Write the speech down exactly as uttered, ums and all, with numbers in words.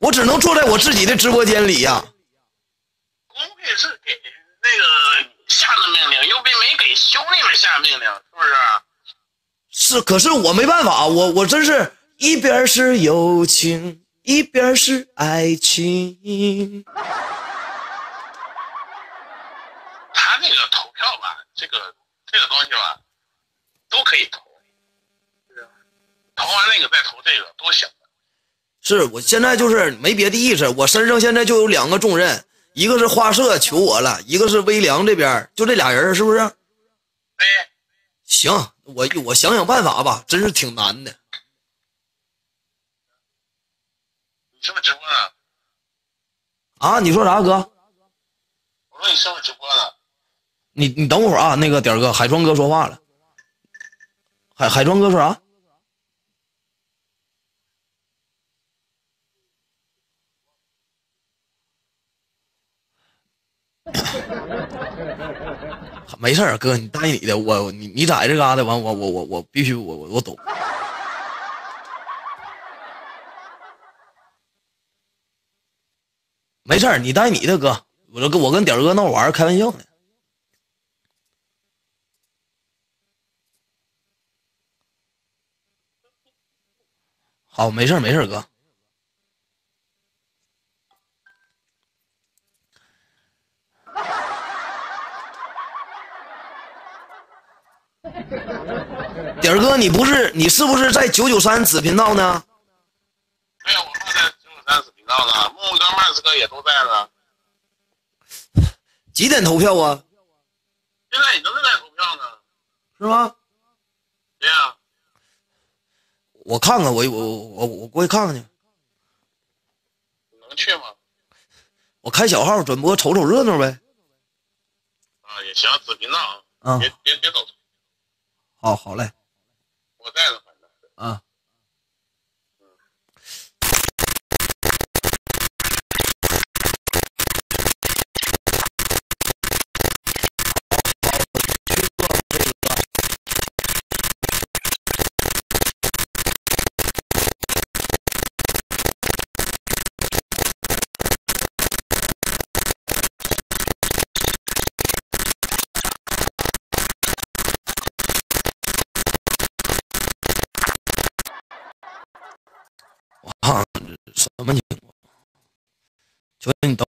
我只能坐在我自己的直播间里呀、啊。 公给是给那个下的命令，又并没给兄弟们下命令，是不是？ 是，可是我没办法，我我真是一边是友情，一边是爱情。 他那个投票吧，这个这个东西吧，都可以投，投完那个再投这个都行。 是我现在就是没别的意思，我身上现在就有两个重任，一个是花社求我了，一个是微凉这边，就这俩人，是不是？ 对。 行，我我想想办法吧，真是挺难的。 你是不是直播呢？ 啊，你说啥，哥？ 我说你是不是直播呢？ 你你等会儿啊，那个点儿哥，海庄哥说话了。海海庄哥说啥？没事儿，哥，你答应你的，我你你在这嘎达完，我我我我必须我我我懂。没事儿，你答应你的，哥，我跟我跟点儿哥闹玩开玩笑呢。好，没事儿没事儿，哥。点儿哥，你不是你是不是在九九三子频道呢？ 对呀，我放在九九三子频道呢，木木哥、曼斯哥也都在呢。 几点投票啊？ 现在已经正在投票呢。 是吗？ 对呀、啊。 我看看，我我我我过去看看去。 你能去吗？ 我开小号转播，瞅瞅热闹呗。 啊，也行，子频道啊， 别别别走。 好，好嘞。 我在呢，反正。 啊。啊，什么情况？求你等。